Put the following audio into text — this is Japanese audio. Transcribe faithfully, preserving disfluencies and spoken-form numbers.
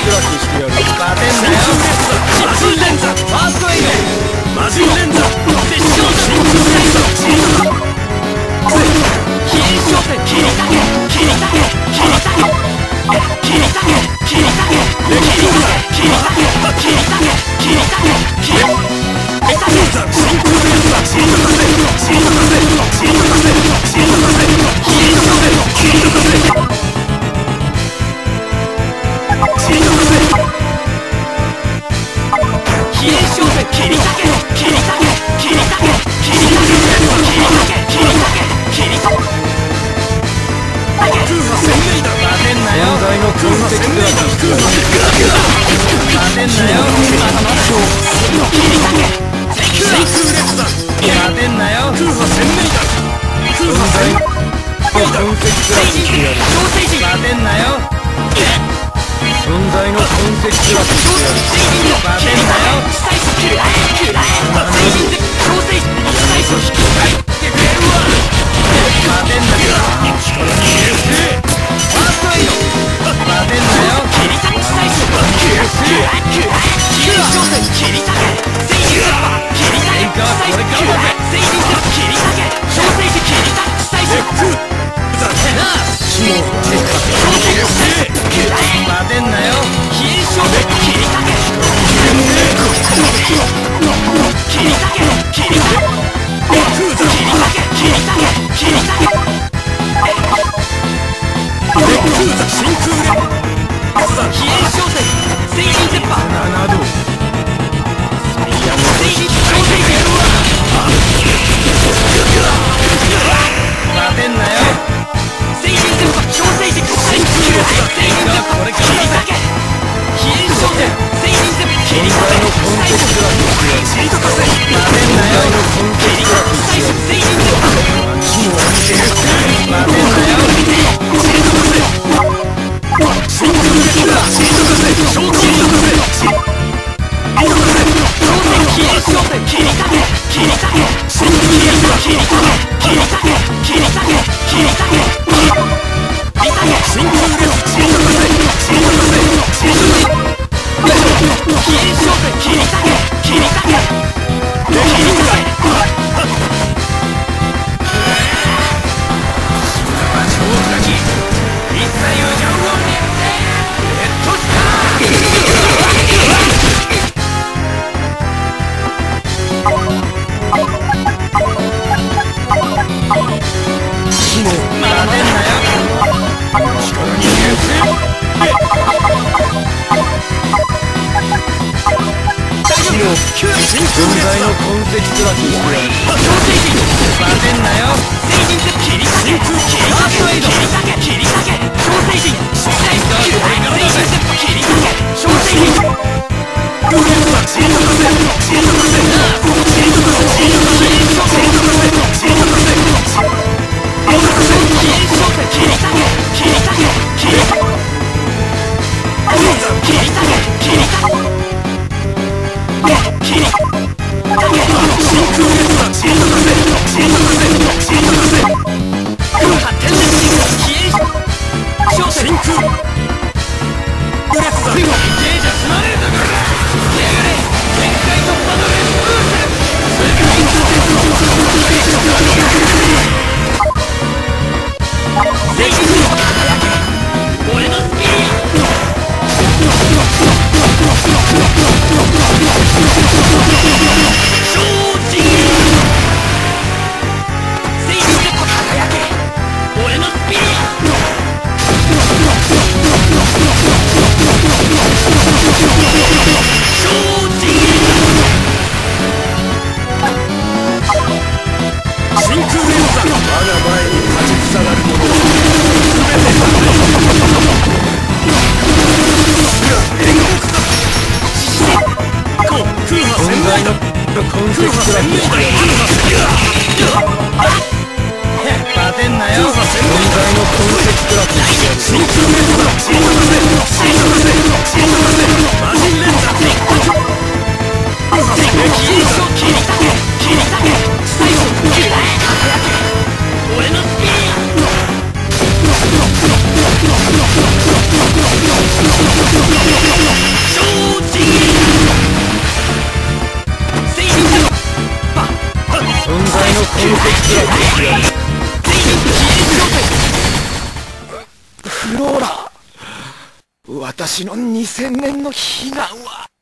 楽してやる。 バテンだよ。マジン連打ファーストエイド。マジン連打絶唱だ。比叡焦点切りたけ切りたけ切りたけ切りたけ切りたけ切りたけ切りたけ切りたけ切りたけ切りたけ真空連打シートカセシートカセシートカセシートカセ比叡焦点切りたかせシートカセ比叡焦点切りたけ切りたけ切りたけ切りたけ切りたけ切りたけ切りたけ空破鮮明だ。バテンなよ。 存在の痕跡だ。 空破バテンなよ。まだまだ切りたけ真空列だ。バテンなよ。空破鮮明だ。空破鮮明だ。 痕跡だ。 バテンなよ。 存在の痕跡だ。 バテンなよ。バテンだよ。 Let's go. 私のにせんねんの悲願は